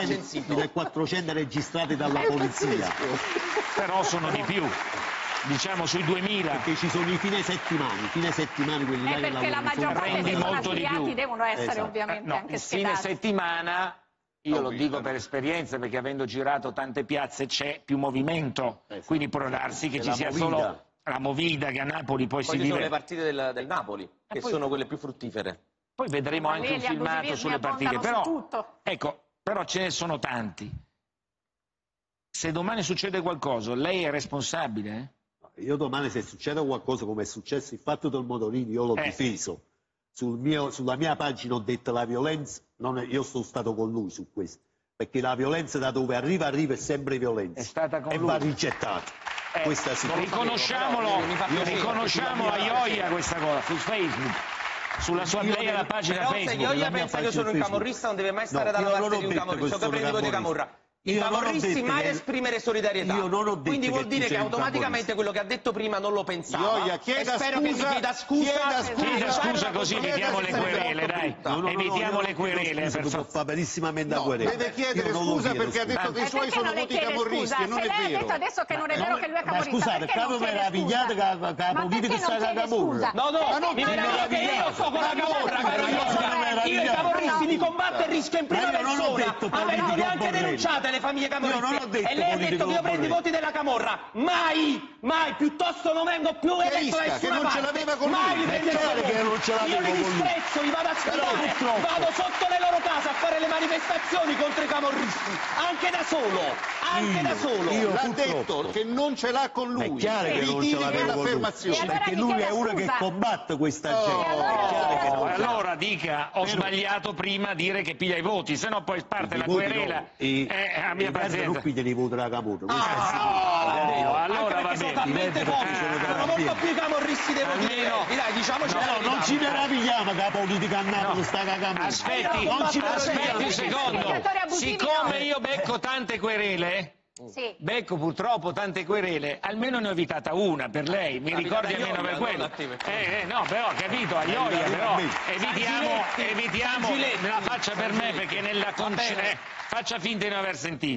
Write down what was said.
1.400 registrati dalla polizia. Però sono di più, diciamo sui 2000. Perché ci sono i fine settimana quelli là che perché la maggior parte dei affiliati devono essere ovviamente anche schedati. Fine settimana, io lo dico per esperienza, perché avendo girato tante piazze c'è più movimento, quindi può darsi che ci sia solo la movida che a Napoli poi si vive. Poi ci sono le partite del Napoli, che sono quelle più fruttifere. Poi vedremo anche un filmato sulle partite, però ce ne sono tanti. Se domani succede qualcosa, lei è responsabile? Io domani, se succede qualcosa come è successo il fatto del Motorini, io l'ho difeso. Sulla mia pagina ho detto la violenza, io sono stato con lui su questo, perché la violenza da dove arriva è sempre violenza. È stata con lui. Va rigettata. Riconosciamo a Ioia questa cosa su Facebook. Sulla sua la pagina Facebook. Se Ioia pensa che io sono un camorrista, non deve mai stare dalla parte di un camorrista. So che prendi di Camorra. I camorristi mai esprimere solidarietà. Quindi vuol dire che automaticamente quello che ha detto prima non lo pensava. Ioia, spero che mi chieda scusa. Chieda scusa così evitiamo le querele, dai. Evitiamo le querele. Fa benissimamente la querela. Deve chiedere scusa perché ha detto che i suoi sono tutti camorristi, non è vero. Lei ha detto adesso che non è vero che lui è camorrista. Ma scusate, capo meravigliato che capovive che sta la Camorra. No, mi meraviglio che io sto con la Camorra, caro Ioia. Io i camorristi li combatto e rischio in prima persona. Avete neanche denunciate le famiglie camorriste. E lei ha detto che io prendo i voti della Camorra. Mai, piuttosto non vengo più eletto da nessuna parte. Mai li prendo io li disprezzo, li vado a sfidare, vado sotto le loro case a fare le manifestazioni contro i camorristi, anche da solo. L'ha detto che non ce l'ha con lui. È chiaro che non ce l'aveva con lui. Perché lui è uno che combatte questa gente. Allora dica, ho sbagliato prima a dire che piglia i voti, se no poi parte la querela. A mia pazienza. Non piglia i voti della Camorra. Allora va sono talmente pochi, sono molto più camorristi devo dire. Dai, diciamoci non ci meravigliamo che la politica a Napoli sta cagando. Aspetti un secondo. Siccome io becco tante querele, becco purtroppo tante querele, almeno ne ho evitata una per lei, mi ricordi almeno per quello. No, però ho capito, a Ioia, però evitiamo, la faccia per me perché faccia finta di non aver sentito.